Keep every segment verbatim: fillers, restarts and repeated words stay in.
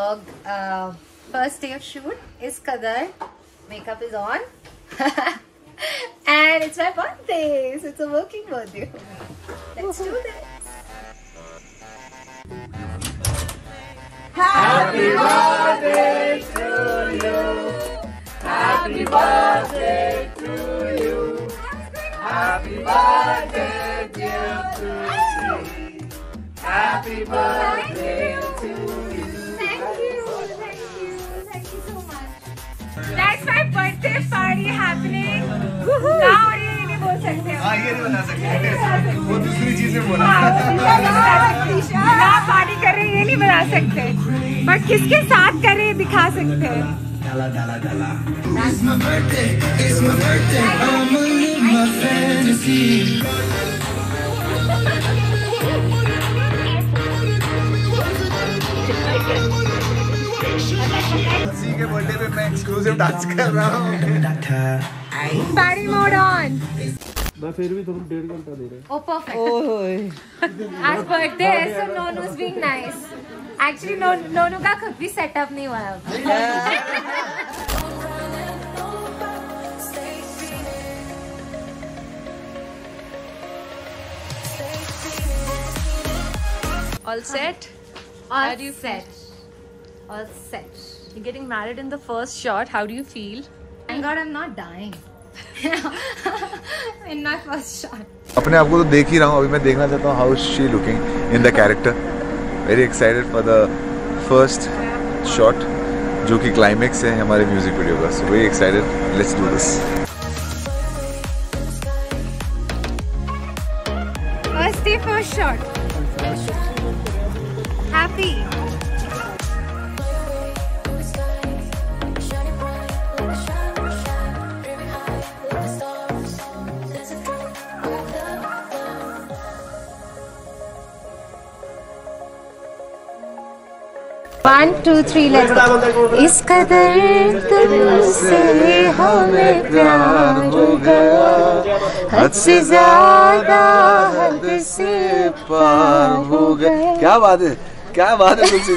vlog. Uh, first day of shoot is Qadar. Makeup is on. And it's my birthday, so it's a working birthday for me. Let's do this. Happy birthday to you. Happy birthday to you. Happy birthday, dear Tusi. Happy birthday to you. Thank you, thank you, thank you so much. That's my birthday party happening. Now ये नहीं बोल सकते हैं। हाँ ये नहीं बना सकते। वो दूसरी चीजें बोला। ना पार्टी कर रहे ये नहीं बना सकते। पर किसके साथ कर रहे दिखा सकते हैं। Dala dala dala. It's my birthday. It's my birthday. I'ma live my fantasy. सी के बर्थडे पे मैं एक्सक्लूसिव डांस कर रहा हूँ। Party mode on. मैं फिर भी तुम डेढ़ घंटा दे रहे। Oh perfect. As birthday है so Nonu's being nice. Actually no Nonu का खुद भी सेटअप नहीं हुआ है। All set? All How do you set. All set. You're getting married in the first shot. How do you feel? Thank God I'm not dying. In my first shot. अपने आप को तो देख ही रहा हूँ, अभी मैं देखना चाहता हूँ how is she looking in the character. Very excited for the first shot, जो कि climax है हमारे music video का. So very excited. Let's do this. First day, first shot. Happy. One, two, three, let's go. इस कदर तुमसे हमें प्यार हो गया, हद से ज्यादा हद से पार हो गया. क्या बात है, क्या बात है तुमसे.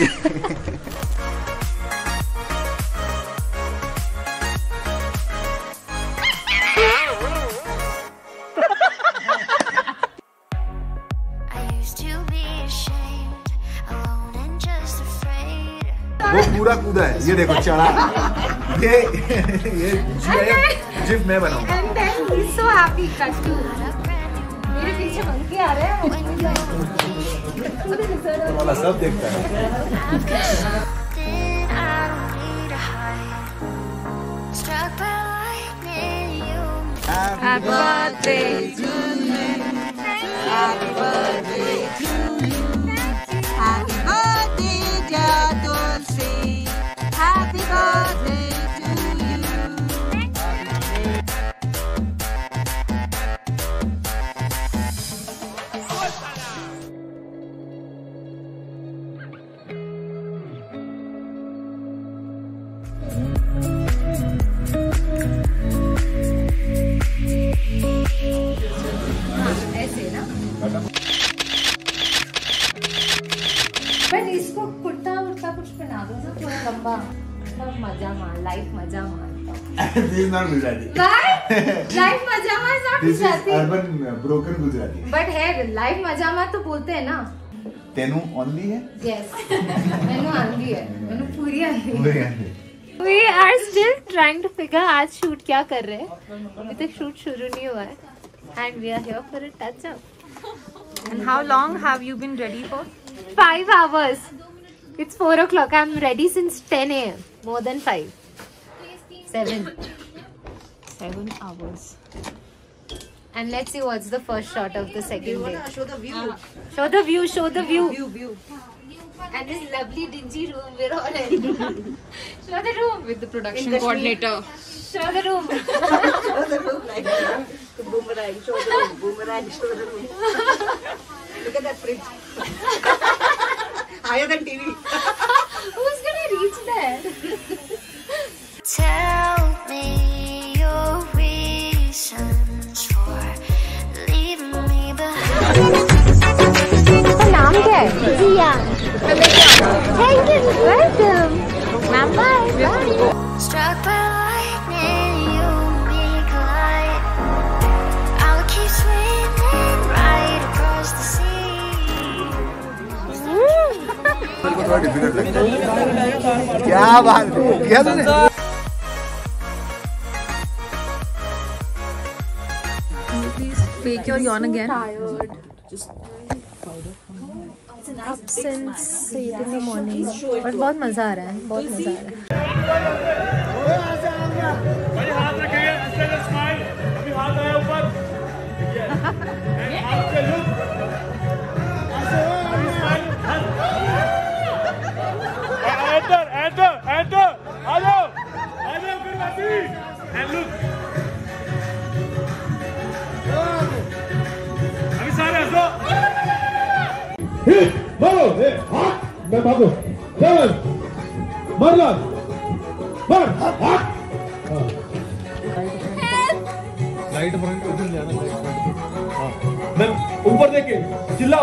वो पूरा कूदा है, ये देखो चढ़ा. ये ये जिफ मैं बनाऊं. And then he's so happy. Cut to. मेरे पीछे मंकी आ रहे हैं. वाला सब देखता है. Happy birthday to you. Happy birthday to you. Happy birthday, dear Tulsi. Happy birthday to you. ऐसे ना. बट इसको कुर्ता वुर्ता कुछ पहना दो ना थोड़ा लंबा. बहुत मजा मार, लाइफ मजा मार. This is not Gujarati. Why? Life मजा मार is not This is Gujarati. urban broken Gujarati. But है life मजा मार तो बोलते हैं ना. तेनू only है? Yes. मैंने आंधी है. मैंने पूरी आंधी. पूरी आंधी. We are still trying to figure आज शूट क्या कर रहे हैं. अभी तक शूट शुरू नहीं हुआ है. And we are here for a touch up. And how long have you been ready for? Five hours. It's four o'clock. I'm ready since ten a m More than five. Seven. Seven hours. And let's see what's the first shot of the second day. Show the view. Show the view. Show the view. View, view. And this lovely dingy room we're all in. Show the room. With the production coordinator. Show the room. Show the room like that. Boomerang. Show the room. Boomerang. Show the room. Look at that fridge. Higher than T V. Who's gonna reach there? Tell me your reasons for leaving me behind. नाम क्या है? जिया. Thank you. Welcome. Ma'am, bye. Bye. Struck by lightning, you and me collide. I'll keep swimming right across the sea. मेरे को थोड़ा difficult लगता है। क्या बात किया तूने? Please fake your yawn again. Up since eight in the morning. और बहुत मजा आ रहा है, बहुत मजा आ रहा है। भाई हाथ रखिए, अच्छे से स्माइल, अभी हाथ आया ऊपर, हाथ से look, smile, enter, enter, enter, आ जाओ, आ जाओ फिर वापसी, एंड लुक, अभी सारे हंसो, हिट, मारो, हाथ, मैं भागो, चल, मरला, मर, हाथ, लाइट फ्रंट उधर जाना लाइट फ्रंट हां मैम ऊपर देखिए चिल्लाओ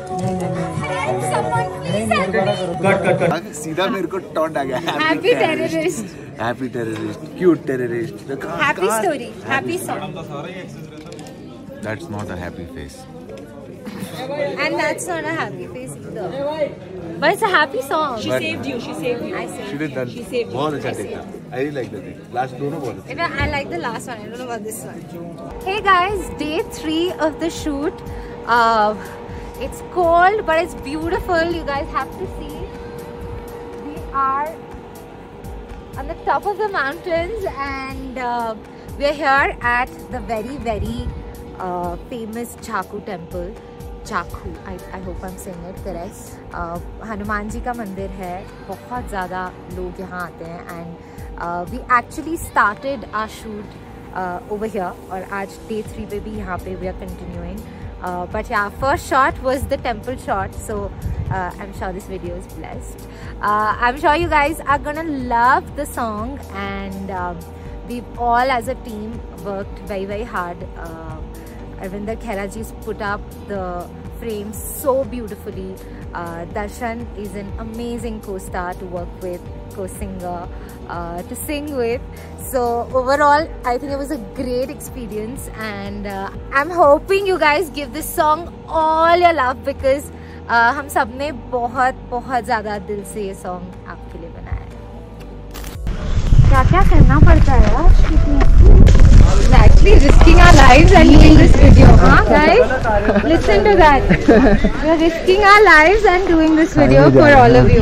कट कट कट सीधा मेरे को टॉन्ट आ गया। Happy terrorist. Happy terrorist, cute terrorist. Happy story. Happy song. That's not a happy face. And that's not a happy face either. But it's a happy song. She saved you. She saved you. I said. She did that. She saved you. बहुत अच्छा I take था। I really like that. Last दोनों बहुत अच्छे। Even I like the last one. I don't know about this one. Hey guys, day three of the shoot. Uh, it's cold, but it's beautiful. You guys have to see. We are on the top of the mountains, and uh, we're here at the very, very uh, famous Chaku temple. Chaku, I, I hope I'm saying it correct. uh, Hanuman ji का मंदिर है, बहुत ज़्यादा लोग यहाँ आते हैं, and we actually started our shoot over here, और आज डे थ्री पे भी यहाँ पे we are continuing, but yeah first shot was the temple shot, so I am sure this video is blessed. I am sure you guys are gonna love the song, and we all as a team worked very very hard. Arvinder Khera ji's put up the frames so beautifully. Uh, Darshan is an amazing co-star to work with, co-singer uh, to sing with. So overall, I think it was a great experience, and uh, I'm hoping you guys give this song all your love, because uh, हम सब ने बहुत बहुत ज़्यादा दिल से ये song आपके लिए बनाया है. क्या क्या करना पड़ता है यार We're actually risking our lives and doing this video, huh guys? Listen to that. We're risking our lives and doing this video for all of you.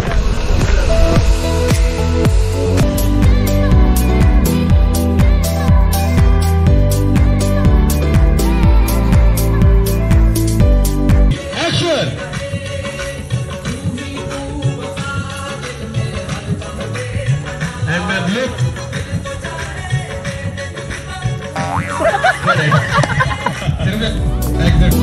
Action! And then look. Like that.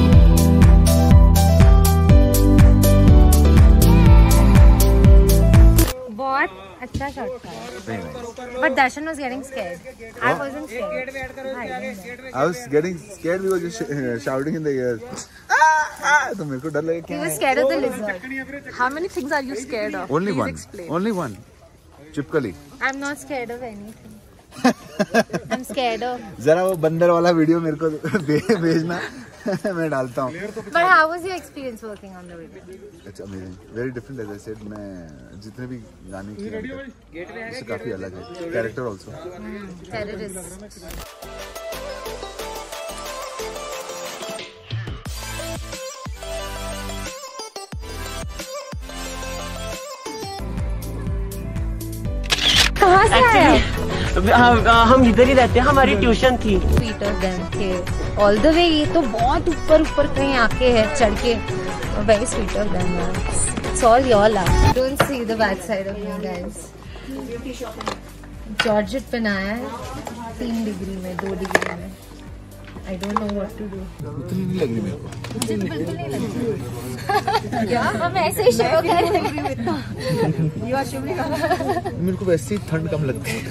बहुत अच्छा shot था. But Darshan was getting scared. I wasn't scared. I was getting scared because you sh- shouting in the ear. Ah, तो मेरे को डर लगा He क्या? was scared of the lizard. How many things are you scared of? Only Please one. explain. Only one. चिपकली. I'm not scared of anything. I'm scared of. जरा वो बंदर वाला वीडियो मेरे को भे- भेजना मैं डालता हूँ. But how was your experience working on the video? It's amazing. Very different as I said. मैं जितने भी गाने किए हैं उससे काफी अलग है. Character also. Hmm, terrorist. कहाँ से आया? हम हम इधर ही रहते हैं, हमारी ट्यूशन थी. Feet of them थे. All the way, ये तो बहुत ऊपर ऊपर कहीं आके है चढ़ के. Very sweet of them. It's all your love. Don't see the bad side of me, guys. Georgette पहनाया है तीन डिग्री में, दो डिग्री में. I don't know what to do. उतनी नहीं लग रही मेरे को. मुझे बिल्कुल नहीं लगती. क्या? हम ऐसे ही शुरू करें. मेरे को वैसे ही ठंड कम लगती है.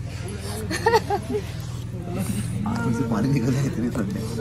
आँखों से पानी निकल रहा है, इतनी ठंड है.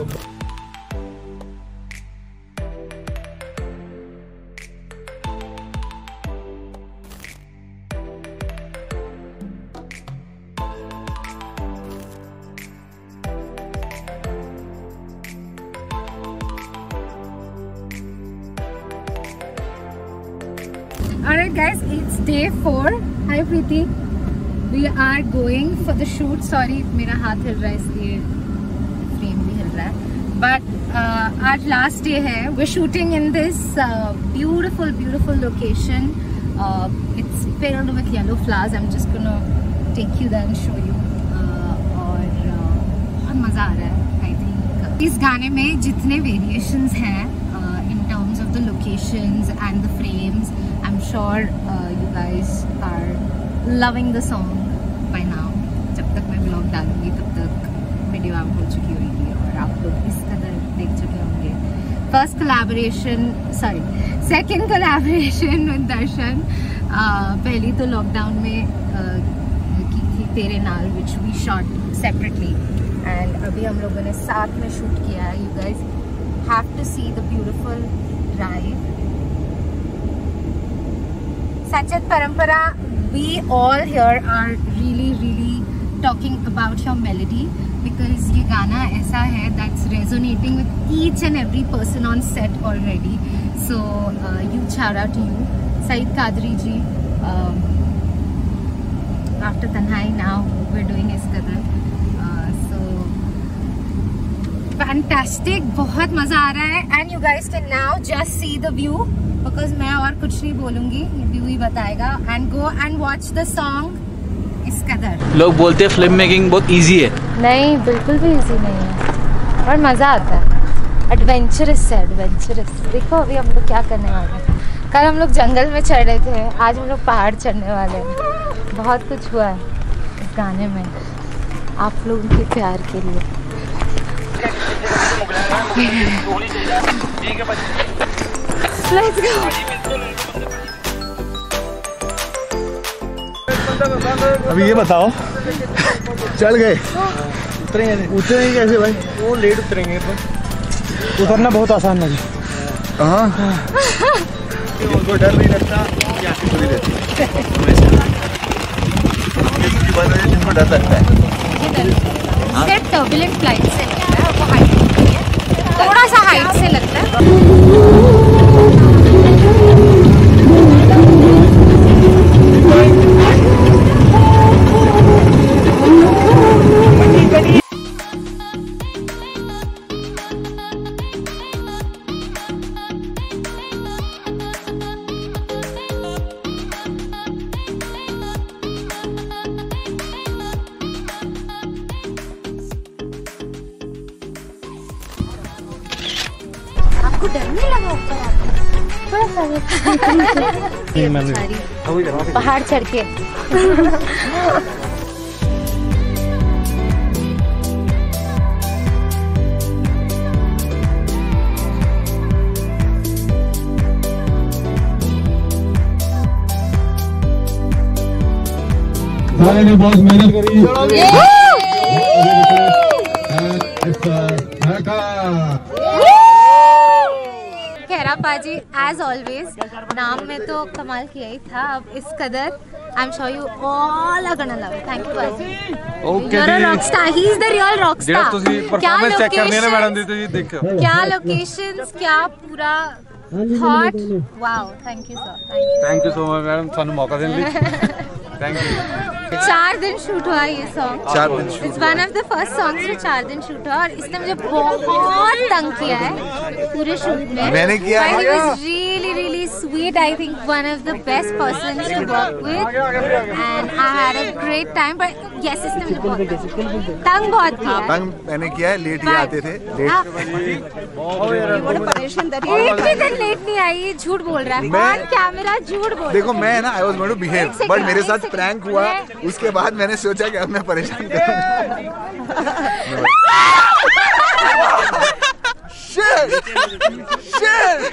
guys, it's day four. Hi Preeti. We are going for the shoot. Sorry, मेरा हाथ हिल रहा है इसलिए frame भी हिल रहा है. But uh, आज last day है. We're shooting in this uh, beautiful, beautiful location. Uh, it's filled with yellow flowers. I'm just gonna take you there and show you. Uh, और uh, बहुत मज़ा आ रहा है. I think इस गाने में जितने variations हैं uh, in terms of the locations and the frames. I'm sure uh, you guys are loving the song by now. जब तक मैं vlog डालूंगी तब तक वीडियो आउट हो चुकी होगी और आप लोग इस कदर देख चुके होंगे. First collaboration, sorry, second collaboration with Darshan. uh, पहली तो लॉकडाउन में uh, की थी तेरे नाल, which we shot separately, and अभी हम लोगों ने साथ में शूट किया है. You guys have to see the beautiful drive. Sachet Parampara, we all here are really really talking about your melody because ये गाना ऐसा है that's resonating with each and every person on set already. So uh, huge shout out to you, Saeed Kadri ji. Um, after Tanhai, now we're doing Is Qadar. Uh, so fantastic, बहुत मज़ा आ रहा है. And you guys can now just see the view. Because मैं और कुछ नहीं बोलूँगी, ये व्यू ही बताएगा. And go and watch the song इस कदर. लोग बोलते हैं फिल्म मेकिंग बहुत इजी है. नहीं, बिल्कुल भी इजी नहीं है और मज़ा आता है. एडवेंचरस है, एडवेंचरस. देखो अभी हम लोग क्या करने वाले हैं. कल हम लोग जंगल में चढ़ रहे थे, आज हम लोग पहाड़ चढ़ने वाले हैं. बहुत कुछ हुआ है इस गाने में आप लोगों के प्यार के लिए. Let's go. अभी ये बताओ, चल गए उतरेंगे उतरेंगे कैसे भाई? वो लेट उतरेंगे पर उतरना बहुत आसान है. हाँ उनको डर नहीं लगता. जिनको डर लगता है सिर्फ टर्बुलेंट फ्लाइट से लगता है, वो हाइट नहीं है, थोड़ा सा हाइट से लगता है. आपको डर नहीं लगा ऊपर आके? पहाड़ चढ़ के ने बहुत मेहनत करी. खैरा पाजी एज ऑलवेज नाम में तो कमाल किया ही था. अब इस कदर I am sure you all are gonna love. Thank you पाजी. Okay you are a rockstar. He is the real rockstar. ਤੁਸੀਂ ਪਰਫਾਰਮੈਂਸ ਚੈੱਕ ਕਰਨੀ ਹੈ ਨਾ ਮੈਡਮ ਦੀ, ਤੁਸੀਂ ਦੇਖੋ क्या लोकेशंस, क्या पूरा thought. Wow, thank you sir. Thank you. Thank you so much madam, ਸਾਨੂੰ मौका देने ਲਈ. Thank you. चार दिन शूट हुआ ये सॉन्ग. चार दिन shoot it's one of the first songs जो चार दिन शूट हुआ और इसने मुझे बहुत तंग किया है पूरे शूट में. मैंने किया है. He was really really sweet. I think one of the best persons to work with and I had a great time. But yes, इसने मुझे बहुत तंग बहुत किया. तंग मैंने किया है. लेट ही आते थे. लेट एक भी दिन लेट नहीं आई. झूठ बोल रहा है ऑन कैमरा. झूठ बोल. देखो मैं ना I was going to behave but मेरे साथ प्रैंक हुआ. उसके बाद मैंने सोचा कि अब मैं परेशान करूंगा. Shit! Shit!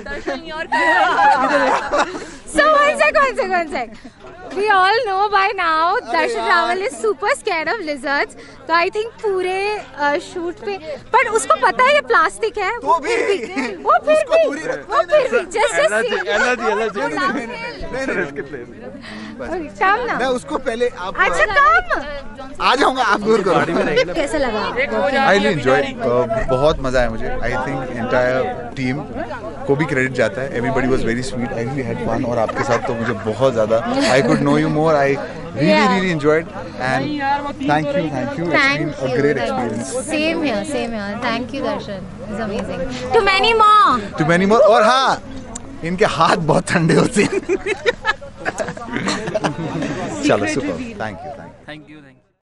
So one sec, one sec, one sec. We all know by now Darshan Rawal is super scared of lizards. तो I think पूरे शूट पे, पर उसको पता है ये प्लास्टिक है. तो भी वो फिर भी वो फिर भी just just एलर्जी एलर्जी नहीं नहीं इसके प्लेस काम ना मैं उसको पहले आप अच्छा काम आ जाऊंगा, आप दूर करो। कैसे लगा आई रियली एंजॉय, बहुत मजा आया मुझे। आई थिंक एंटायर टीम को भी क्रेडिट जाता है, everybody was very sweet, I really had fun, और आपके साथ तो मुझे बहुत ज्यादा, I could know you more, I really really enjoyed and thank you thank you, it's been a great experience. Same here same here, thank you Darshan, it's amazing, to many more to many more. और हाँ, इनके हाथ बहुत ठंडे होते हैं। चलो super, thank you thank you thank you thank you